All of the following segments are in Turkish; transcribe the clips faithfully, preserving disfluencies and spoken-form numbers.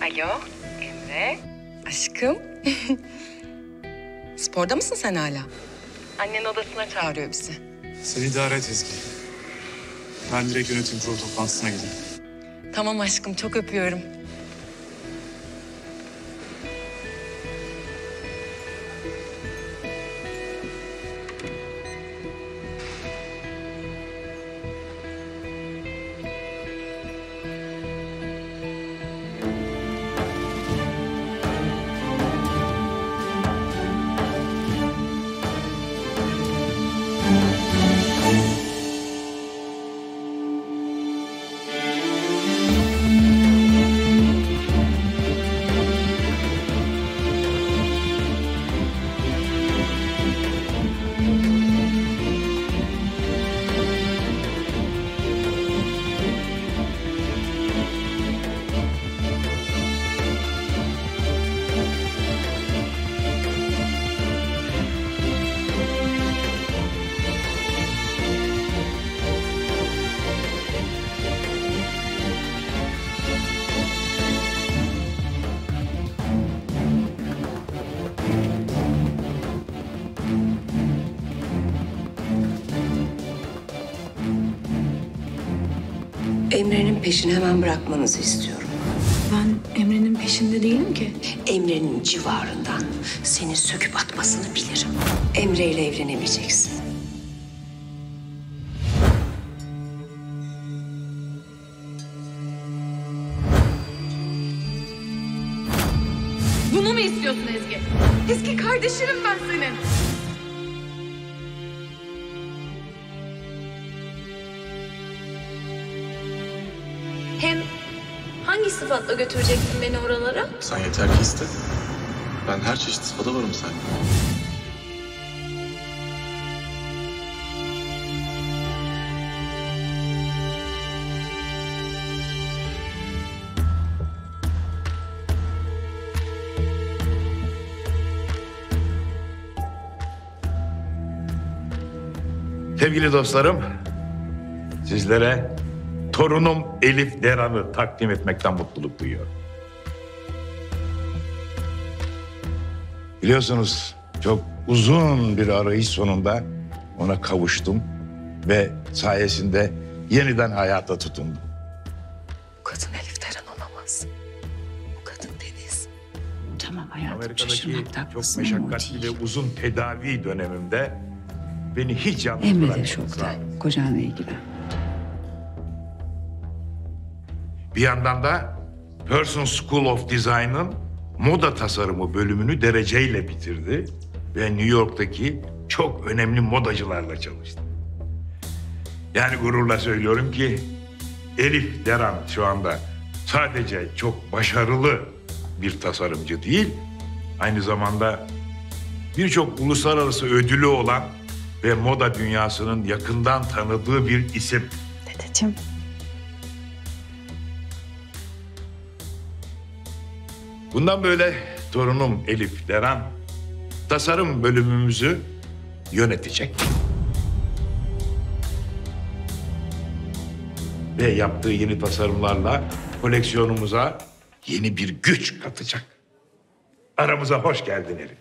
Alo, Emre. Aşkım. Sporda mısın sen hala? Annen odasına çağırıyor bizi. Sen idare et Ezgi. Ben direkt yönetim kurulu toplantısına gideyim. Tamam aşkım, çok öpüyorum. Emre'nin peşini hemen bırakmanızı istiyorum. Ben Emre'nin peşinde değilim ki. Emre'nin civarından seni söküp atmasını bilirim. Emre ile evlenemeyeceksin. Bunu mu istiyorsun Ezgi? Ezgi kardeşinim ben senin. Hem hangi sıfatla götüreceksin beni oralara? Sen yeter ki iste. Ben her çeşit sıfata varım sen. Sevgili dostlarım, sizlere torunum Elif Deran'ı takdim etmekten mutluluk duyuyorum. Biliyorsunuz çok uzun bir arayış sonunda ona kavuştum ve sayesinde yeniden hayata tutundum. Bu kadın Elif Deren olamaz. Bu kadın Deniz. Tamam hayatım, Amerika'daki şaşırmakta çok haklısın ama o meşakkatli değil. ve uzun tedavi dönemimde beni hiç yalnız Emre de bırakmadınız. şokta, kocanla ilgili. Bir yandan da Person School of Design'ın moda tasarımı bölümünü dereceyle bitirdi ve New York'taki çok önemli modacılarla çalıştı. Yani gururla söylüyorum ki Elif Deran şu anda sadece çok başarılı bir tasarımcı değil, aynı zamanda birçok uluslararası ödülü olan ve moda dünyasının yakından tanıdığı bir isim. Dedeciğim. Bundan böyle torunum Elif Deran tasarım bölümümüzü yönetecek. Ve yaptığı yeni tasarımlarla koleksiyonumuza yeni bir güç katacak. Aramıza hoş geldin Elif.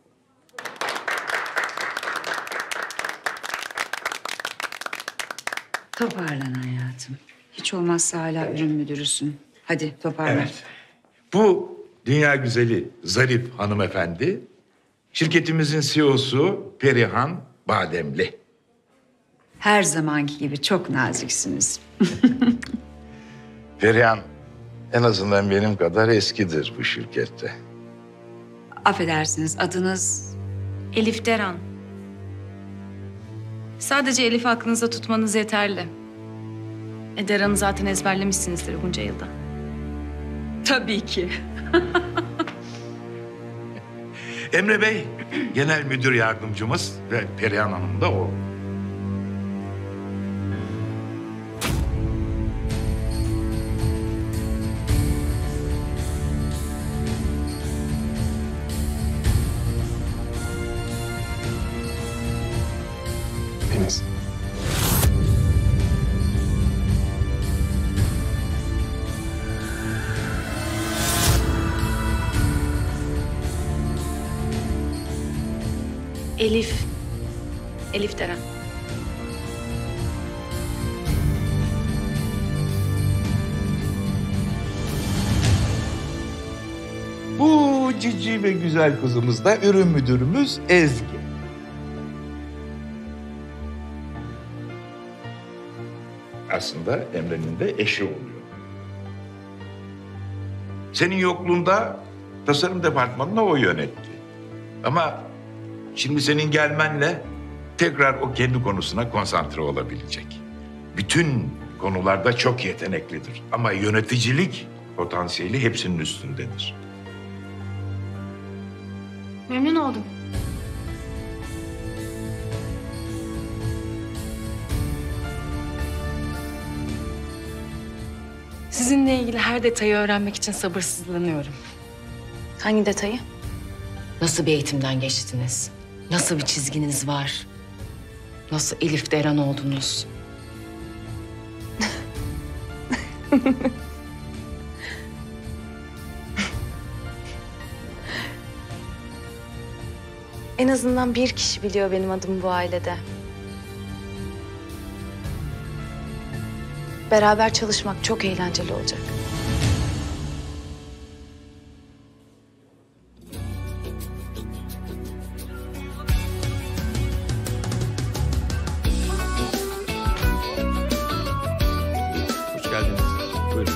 Toparlan hayatım. Hiç olmazsa hala ürün müdürüsün. Hadi toparlan. Evet. Bu dünya güzeli zarif hanımefendi şirketimizin C E O'su Perihan Bademli. Her zamanki gibi çok naziksiniz. Perihan en azından benim kadar eskidir bu şirkette. Affedersiniz, adınız... Elif Deran. Sadece Elif aklınızda tutmanız yeterli. E Deran'ı zaten ezberlemişsinizdir bunca yılda. Tabii ki. Emre Bey genel müdür yardımcımız ve Perihan Hanım da o. Deniz. Elif. Elif Deren. Bu cici ve güzel kızımız da ürün müdürümüz Ezgi. Aslında Emre'nin de eşi oluyor. Senin yokluğunda tasarım departmanını o yönetti. Ama şimdi senin gelmenle tekrar o kendi konusuna konsantre olabilecek. Bütün konularda çok yeteneklidir. Ama yöneticilik potansiyeli hepsinin üstündedir. Memnun oldum. Sizinle ilgili her detayı öğrenmek için sabırsızlanıyorum. Hangi detayı? Nasıl bir eğitimden geçtiniz? Nasıl bir çizginiz var? Nasıl Elif Deren oldunuz? En azından bir kişi biliyor benim adımı bu ailede. Beraber çalışmak çok eğlenceli olacak. Hoş geldiniz. Buyurun.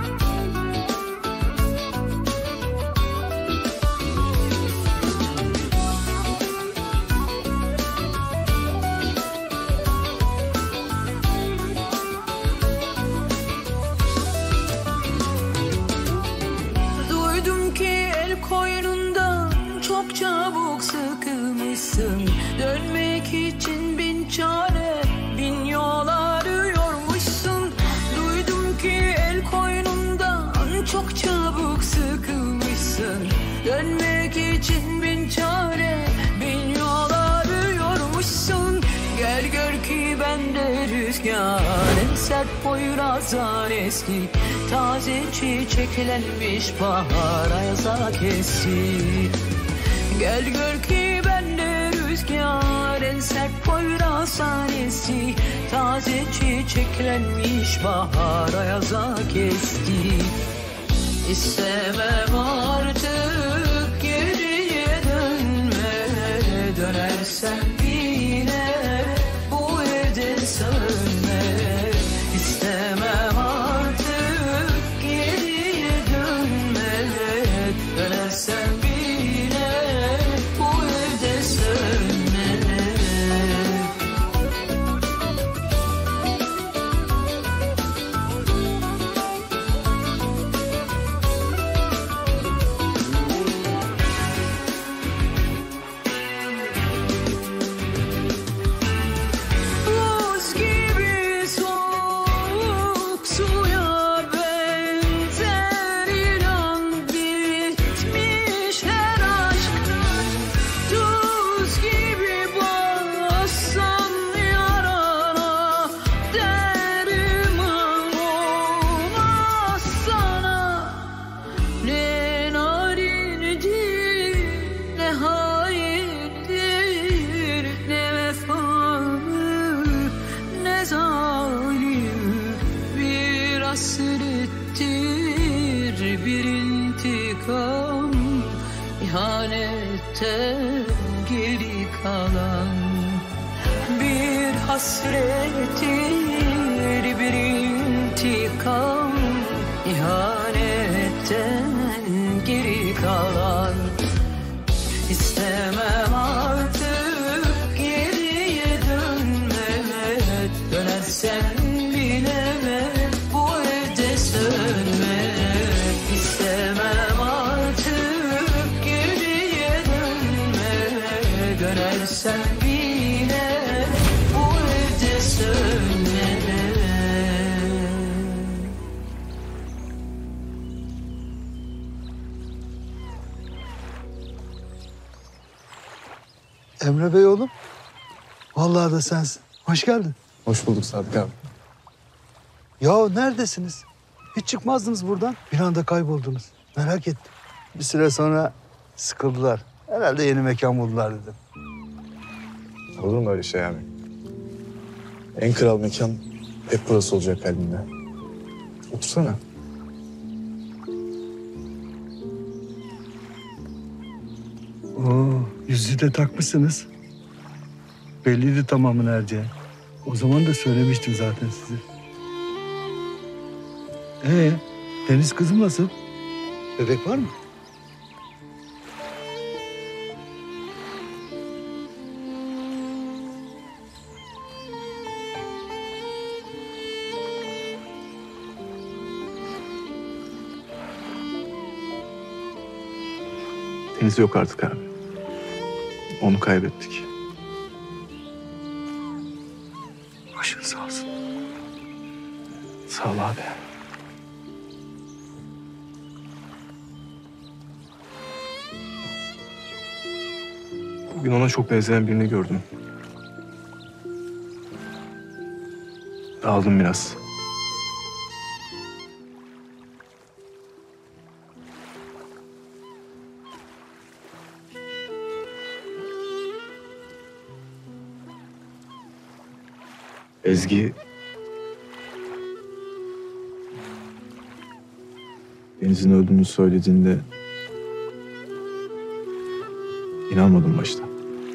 Duydum ki el koynundan çok çabuk sıkılmışsın. Dönmek için bin çare, bin yol arıyormuşsun. Duydum ki el koynundan çok çabuk sıkılmışsın. Dönmek için bin çare, bin yol arıyormuşsun. Gel gör ki bende rüzgar, en sert Poyraz'dan eski. Taze çiçeklenmiş bahar ayaza kesti. Gel gör ki bende rüzgar, en sert Poyraz'dan esti. Taze çiçeklenmiş bahar ayaza kesti. İstemem artık geriye dönme, dönersen yine bu evde sönme. İstemem artık geriye dönme, dönersen yine bu evde sönme. Buz gibi soğuk suya benzer, inan bitmiş her aşk. Tuz gibi bassan yarana, derman olmaz sana. Ne narindir, ne haindir, ne vefalı, ne zalim. Bir hasrettir, bir intikam, ihanetten geri kalan. Bir hasrettir, bir intikam, ihanetten geri kalan. İstemem artık geriye dönme, dönersen bile bu evde sönme. İstemem artık geriye dönme, dönersen bile bu evde sönme. Emre Bey oğlum. Vallahi da sensin. Hoş geldin. Hoş bulduk Sadık abi. Ya neredesiniz? Hiç çıkmazdınız buradan. Bir anda kayboldunuz. Merak ettim. Bir süre sonra sıkıldılar. Herhalde yeni mekan buldular dedim. Olur mu öyle şey abi? En kral mekan hep burası olacak kalbimde. Otursana. Oo, yüzüğü de takmışsınız. Belliydi tamamı nerede. O zaman da söylemiştim zaten size. Ee, Deniz kızım nasıl? Bebek var mı? Deniz yok artık abi. Onu kaybettik. Başın sağ olsun. Sağ ol abi. Bugün ona çok benzeyen birini gördüm. Dağıldım biraz. Ezgi... Deniz'in öldüğünü söylediğinde... inanmadım başta.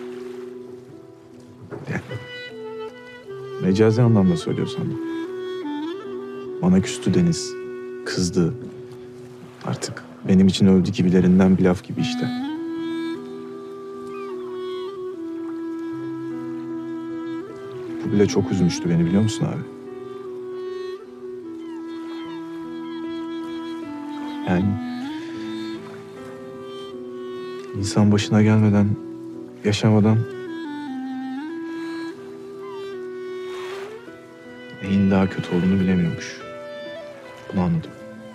Yani... mecazi anlamda söylüyor sandım. Bana küstü Deniz. Kızdı. Artık benim için öldü gibilerinden bir laf gibi işte. Bu bile çok üzmüştü beni, biliyor musun abi? Yani... insan başına gelmeden, yaşamadan... neyin daha kötü olduğunu bilemiyormuş. Bunu anladım.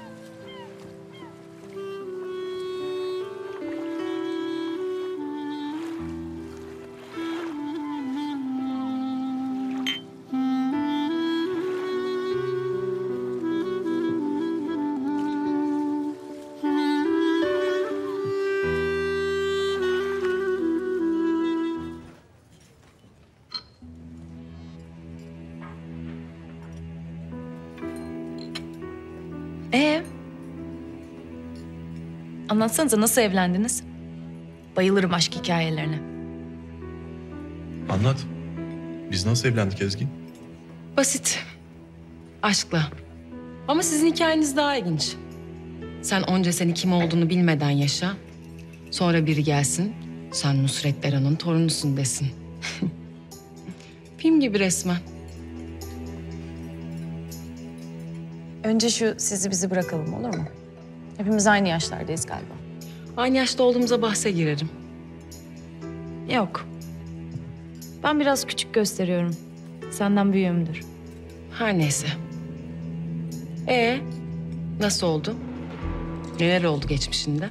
Ee? Anlatsanıza nasıl evlendiniz? Bayılırım aşk hikayelerine. Anlat. Biz nasıl evlendik Ezgi? Basit. Aşkla. Ama sizin hikayeniz daha ilginç. Sen onca sene kim olduğunu bilmeden yaşa. Sonra biri gelsin, sen Nusret Deran'ın torunusun desin. Film gibi resmen. Önce şu sizi bizi bırakalım olur mu? Hepimiz aynı yaşlardayız galiba. Aynı yaşta olduğumuza bahse girerim. Yok. Ben biraz küçük gösteriyorum. Senden büyüğümdür. Her neyse. Ee, nasıl oldu? Neler oldu geçmişinde?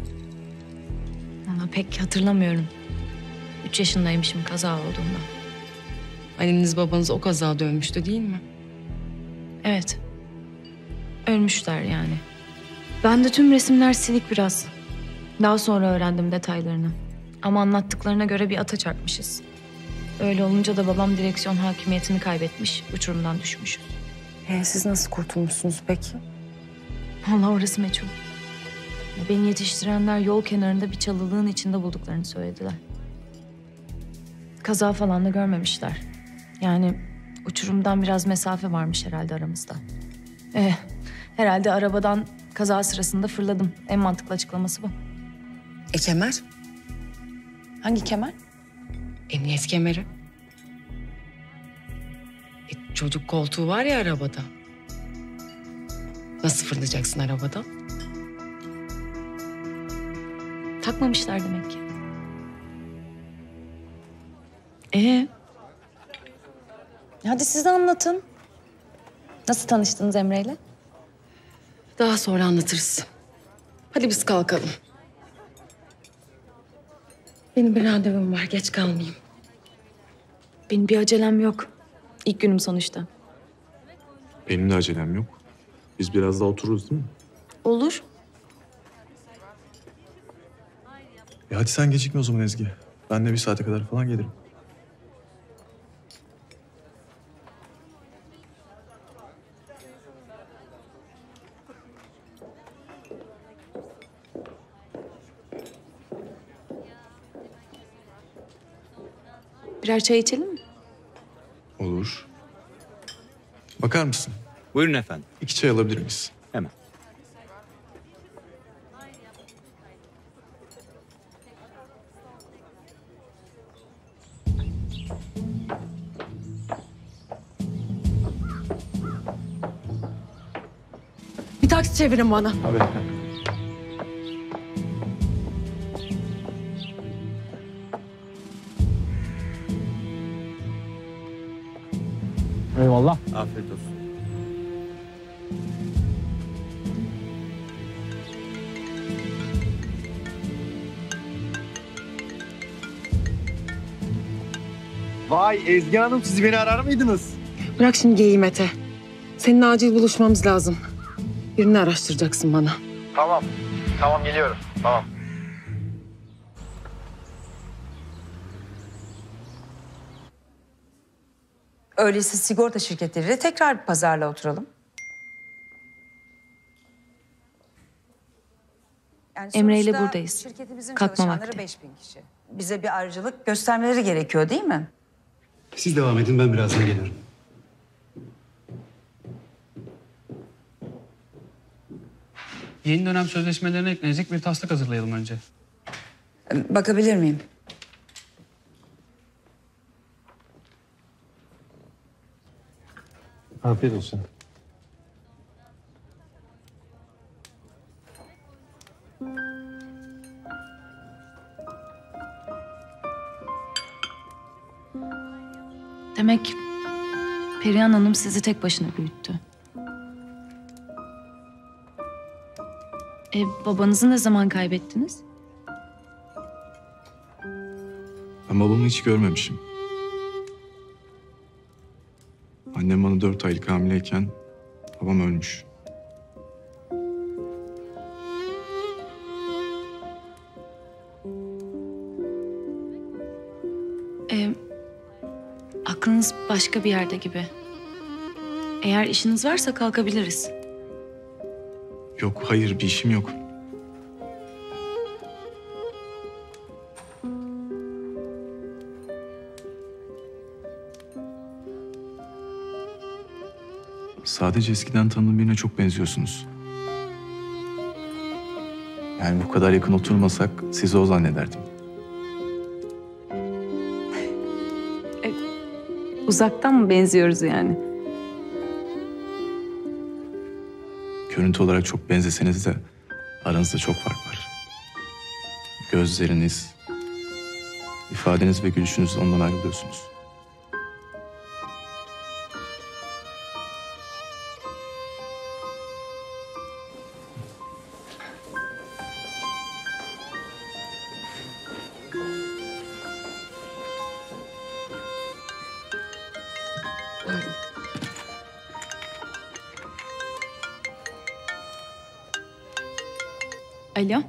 Ama pek hatırlamıyorum. Üç yaşındaymışım kaza olduğunda. Anneniz babanız o kazada ölmüştü değil mi? Evet. Ölmüşler yani. Ben de tüm resimler silik biraz. Daha sonra öğrendim detaylarını. Ama anlattıklarına göre bir ata çarpmışız. Öyle olunca da babam direksiyon hakimiyetini kaybetmiş, uçurumdan düşmüş. Ee, siz nasıl kurtulmuşsunuz peki? Vallahi orası meçhul. Beni yetiştirenler yol kenarında bir çalılığın içinde bulduklarını söylediler. Kaza falan da görmemişler. Yani uçurumdan biraz mesafe varmış herhalde aramızda. Eh, herhalde arabadan kaza sırasında fırladım. En mantıklı açıklaması bu. E kemer? Hangi kemer? Emniyet kemeri. E, çocuk koltuğu var ya arabada. Nasıl fırlayacaksın arabadan? Takmamışlar demek ki. Ee? Hadi siz de anlatın. Nasıl tanıştınız Emre'yle? Daha sonra anlatırız. Hadi biz kalkalım. Benim bir randevum var, geç kalmayayım. Benim bir acelem yok. İlk günüm sonuçta. Benim de acelem yok. Biz biraz daha otururuz değil mi? Olur. E hadi sen gecikme o zaman Ezgi. Ben de bir saate kadar falan gelirim. Birer çay içelim mi? Olur. Bakar mısın? Buyurun efendim. İki çay alabilir miyiz? Hemen. Bir taksi çevirin bana. Abi. Eyvallah. Afiyet olsun. Vay Ezgi Hanım, siz beni arar mıydınız? Bırak şimdi geyiği Mete. Seninle acil buluşmamız lazım. Birini araştıracaksın bana. Tamam. Tamam geliyorum. Tamam. Öyleyse sigorta şirketleriyle tekrar bir pazarla oturalım. Yani Emre ile sonuçta buradayız. Şirketimizin Kalkma çalışanları vakti. beş bin kişi. Bize bir ayrıcalık göstermeleri gerekiyor değil mi? Siz devam edin, ben birazdan gelirim. Yeni dönem sözleşmelerine eklenecek bir taslak hazırlayalım önce. Bakabilir miyim? Afiyet olsun. Demek Perihan Hanım sizi tek başına büyüttü. E, babanızı ne zaman kaybettiniz? Ben babamı hiç görmemişim. Annem bana dört aylık hamileyken babam ölmüş. E, aklınız başka bir yerde gibi. Eğer işiniz varsa kalkabiliriz. Yok, hayır, bir işim yok. Sadece eskiden tanıdığım birine çok benziyorsunuz. Yani bu kadar yakın oturmasak sizi o zannederdim. Uzaktan mı benziyoruz yani? Görüntü olarak çok benzeseniz de aranızda çok fark var. Gözleriniz, ifadeniz ve gülüşünüzle ondan ayrılıyorsunuz. Alo.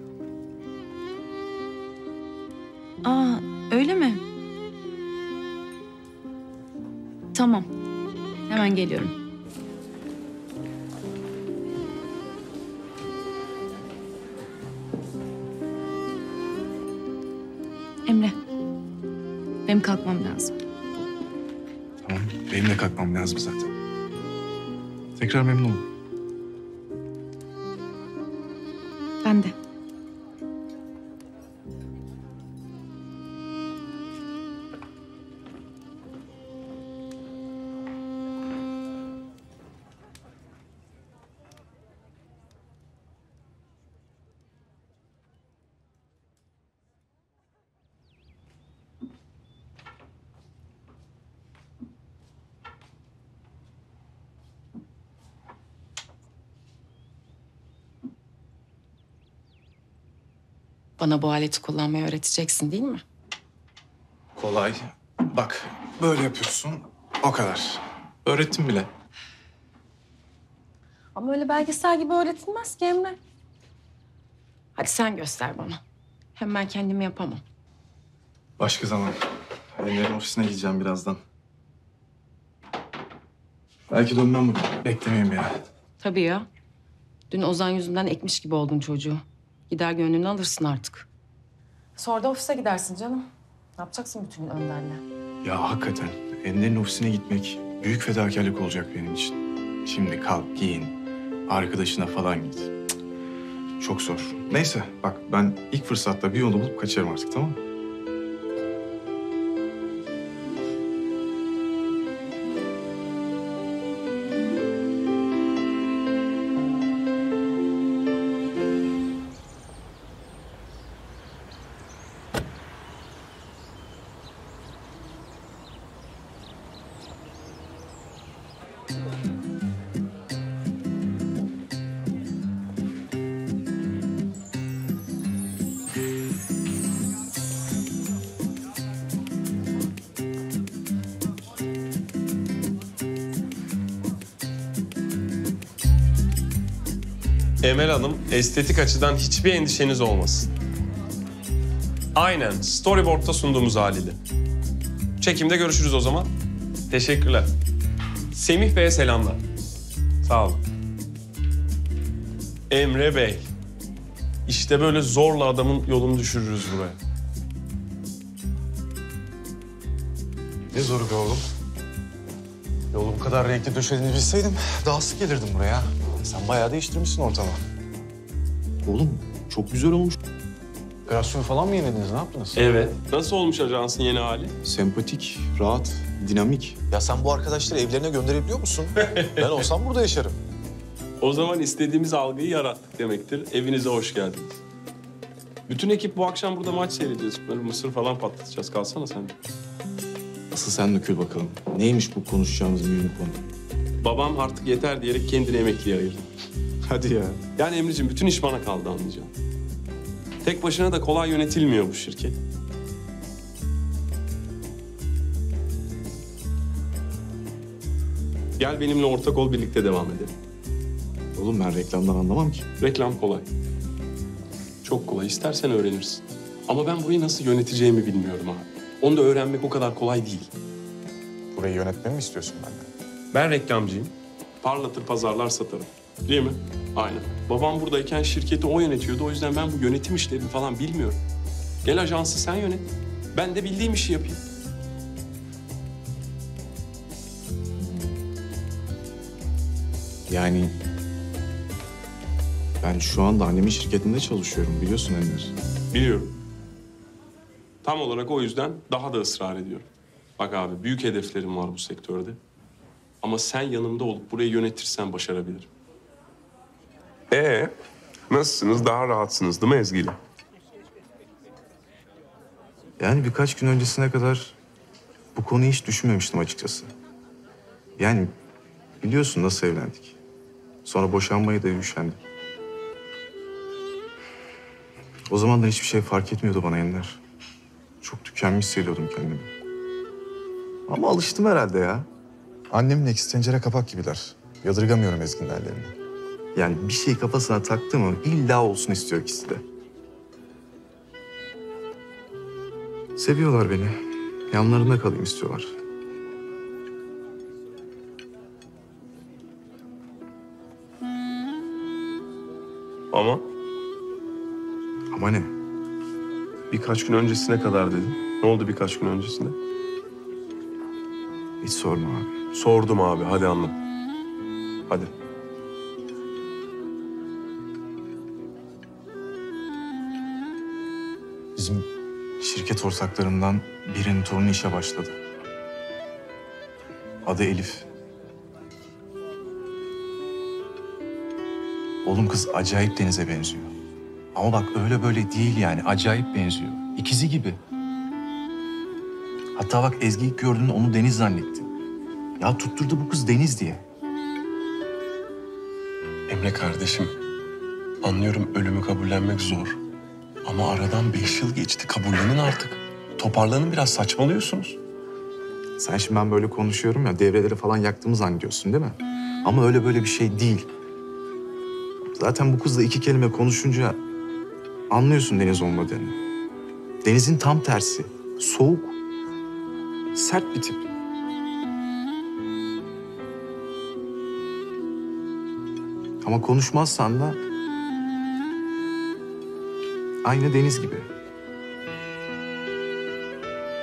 Aa, öyle mi? Tamam. Hemen geliyorum. Emre. Benim kalkmam lazım. Tamam, benim de kalkmam lazım zaten. Tekrar memnun oldum. Ben de. Bana bu aleti kullanmayı öğreteceksin değil mi? Kolay. Bak, böyle yapıyorsun. O kadar. Öğrettim bile. Ama öyle belgesel gibi öğretilmez ki Emre. Hadi sen göster bana. Hem ben kendimi yapamam. Başka zaman. Enver'in ofisine gideceğim birazdan. Belki dönmem buraya. Beklemeyeyim ya. Tabii ya. Dün Ozan yüzünden ekmiş gibi oldun çocuğu. Gider gönlünü alırsın artık. Sonra da ofise gidersin canım. Ne yapacaksın bütün gün Önder'le? Ya hakikaten Ender'in ofisine gitmek büyük fedakarlık olacak benim için. Şimdi kalk, giyin, arkadaşına falan git. Cık, çok zor. Neyse bak ben ilk fırsatta bir yolu bulup kaçarım artık, tamam mı? Emel Hanım, estetik açıdan hiçbir endişeniz olmasın. Aynen, storyboard'da sunduğumuz haliyle. Çekimde görüşürüz o zaman. Teşekkürler. Semih Bey'e selamlar. Sağ olun. Emre Bey. İşte böyle zorla adamın yolunu düşürürüz buraya. Ne zoru be oğlum? Yolu bu kadar renkli döşediğini bilseydim daha sık gelirdim buraya. Sen bayağı değiştirmişsin ortamı. Oğlum çok güzel olmuş. Operasyon falan mı yenildiniz? Ne yaptınız? Evet. Nasıl olmuş ajansın yeni hali? Sempatik, rahat, dinamik. Ya sen bu arkadaşları evlerine gönderebiliyor musun? Ben olsam burada yaşarım. O zaman istediğimiz algıyı yarattık demektir. Evinize hoş geldiniz. Bütün ekip bu akşam burada maç seyrediyoruz. Böyle mısır falan patlatacağız. Kalsana sen de. Asıl sen dökül bakalım. Neymiş bu konuşacağımız mühim konu? Babam artık yeter diyerek kendini emekliye ayırdı. Hadi ya. Yani Emre'ciğim bütün iş bana kaldı anlayacağım. Tek başına da kolay yönetilmiyor bu şirket. Gel benimle ortak ol, birlikte devam edelim. Oğlum ben reklamdan anlamam ki. Reklam kolay. Çok kolay. İstersen öğrenirsin. Ama ben burayı nasıl yöneteceğimi bilmiyorum abi. Onu da öğrenmek o kadar kolay değil. Burayı yönetmemi mi istiyorsun benden? Ben reklamcıyım. Parlatır, pazarlar, satarım. Değil mi? Aynen. Babam buradayken şirketi o yönetiyordu. O yüzden ben bu yönetim işlerini falan bilmiyorum. Gel ajansı sen yönet. Ben de bildiğim işi yapayım. Yani ben şu anda annemin şirketinde çalışıyorum biliyorsun Ender. Biliyorum. Tam olarak o yüzden daha da ısrar ediyorum. Bak abi büyük hedeflerim var bu sektörde. Ama sen yanımda olup burayı yönetirsen başarabilirim. Ee, nasılsınız? Daha rahatsınız değil mi Ezgi'yle? Yani birkaç gün öncesine kadar bu konuyu hiç düşünmemiştim açıkçası. Yani biliyorsun nasıl evlendik. Sonra boşanmaya da üşendim. O zaman da hiçbir şey fark etmiyordu bana Ender. Çok tükenmiş hissediyordum kendimi. Ama alıştım herhalde ya. Annemle ikisi tencere kapak gibiler. Yadırgamıyorum Ezgi'nin hallerini. Yani bir şey kafasına taktı mı illa olsun istiyor ikisi de. Seviyorlar beni. Yanlarında kalayım istiyorlar. Ama? Ama ne? Birkaç gün öncesine kadar dedin. Ne oldu birkaç gün öncesinde? Hiç sorma abi. Sordum abi. Hadi anlat. Hadi. Bizim şirket ortaklarından birinin torunu işe başladı. Adı Elif. Oğlum kız acayip Deniz'e benziyor. Ama bak öyle böyle değil yani. Acayip benziyor. İkizi gibi. Hatta bak Ezgi ilk gördüğünde onu Deniz zannetti. Ya tutturdu bu kız Deniz diye. Emre kardeşim, anlıyorum ölümü kabullenmek zor. Ama aradan beş yıl geçti. Kabullenin artık. Toparlanın biraz, saçmalıyorsunuz. Sen şimdi ben böyle konuşuyorum ya, devreleri falan yaktığımı zannediyorsun değil mi? Ama öyle böyle bir şey değil. Zaten bu kızla iki kelime konuşunca anlıyorsun Deniz olmadığını. Deniz'in tam tersi. Soğuk. Sert bir tip. Ama konuşmazsan da aynı Deniz gibi.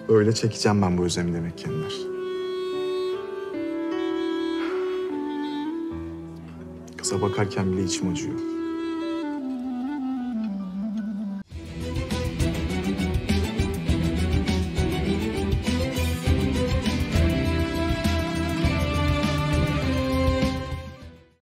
Öyle çekeceğim ben bu özlemi demek ki Ender. Kıza bakarken bile içim acıyor.